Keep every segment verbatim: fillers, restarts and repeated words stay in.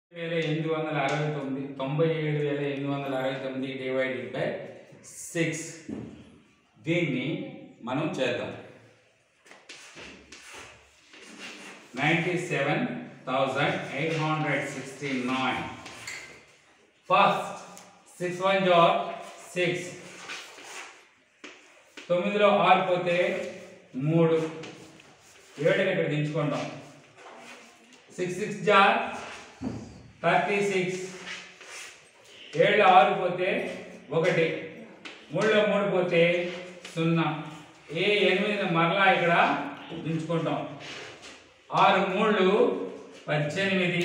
వేల ఎనిమిది వందల అరవై తొమ్మిది తొంభై ఏడు వేల ఎనిమిది వందల అరవై తొమ్మిది డివైడెడ్ బై సిక్స్ దీన్ని మనం చేద్దాం. Ninety seven thousand eight hundred sixty nine. First six one జార్ సిక్స్, తొమ్మిదిలో ఆరు పోతే మూడు, ఏడుని ఇక్కడ దించుకుంటాం. సిక్స్ సిక్స్ జార్ థర్టీ సిక్స్, ఏళ్ళు ఆరు పోతే ఒకటి, మూడులో మూడు పోతే సున్నా. ఏ ఎనిమిదిని మరలా ఇక్కడ దించుకుంటాం. ఆరు మూడు పద్దెనిమిది,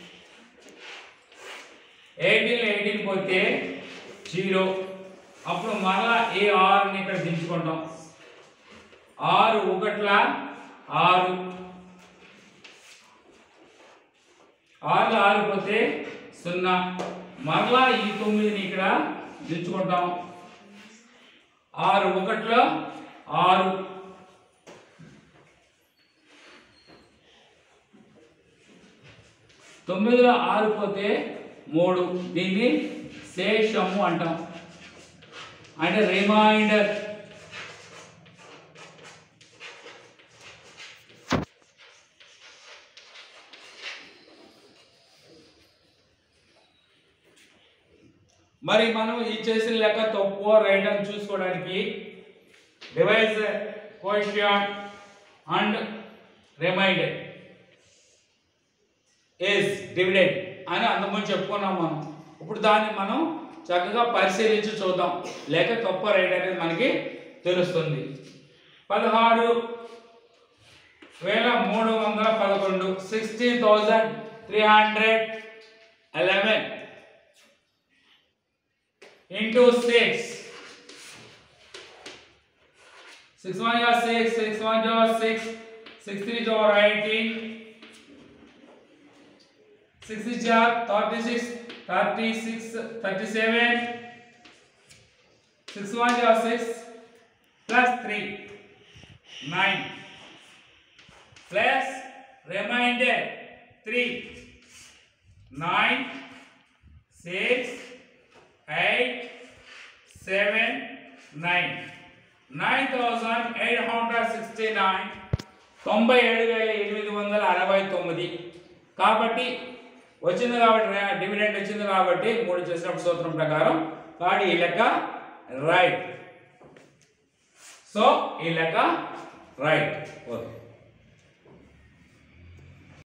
ఎయిటీన్ ఎయిటీన్ పోతే జీరో. అప్పుడు మరలా ఏ ఆరుని ఇక్కడ దించుకుంటాం. ఆరు ఒకట్ల ఆరు, ఆరులో ఆరు పోతే సున్నా. మరలా ఈ తొమ్మిదిని ఇక్కడ దించుకుంటాం. ఆరు ఒకటిలో ఆరు, తొమ్మిదిలో ఆరు పోతే మూడు. దీన్ని శేషము అంటాం, అంటే రిమైండర్. మరి మనం ఈ చేసిన లెక్క తప్పు రైట్ అని చూసుకోవడానికి divisor coefficient and reminder is dividend అని అంతకుముందు చెప్పుకున్నాం మనం. ఇప్పుడు దాన్ని మనం చక్కగా పరిశీలించి చూద్దాం, లేక తప్పు రైట్ అనేది మనకి తెలుస్తుంది. పదహారు వేల మూడు వందల పదకొండు sixteen thousand three hundred eleven into six. six one is six, six one is six, six three is eighteen, six is thirty-six, thirty-six, thirty-seven, six one is six plus three, nine, plus remainder three, nine, six, eight, seven, nine, nine thousand eight hundred sixty-nine, తొంభై ఏడు వేల ఎనిమిది వందల అరవై తొమ్మిది. కాబట్టి వచ్చింది కాబట్టి డివిడెండ్ వచ్చింది కాబట్టి మూడు చేసినప్పుడు సూత్రం ప్రకారం కాబట్టి ఈ లెక్క రైట్. సో ఈ లెక్క రైట్. ఓకే.